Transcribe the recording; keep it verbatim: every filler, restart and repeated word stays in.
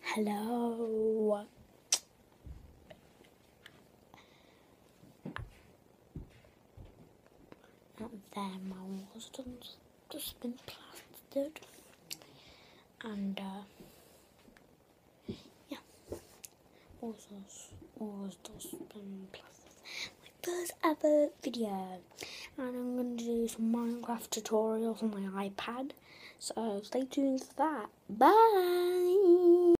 Hello. And then my walls done just been plastered, and uh, yeah, walls walls just been plastered. My first ever video, and I'm gonna do some Minecraft tutorials on my iPad. So stay tuned for that. Bye.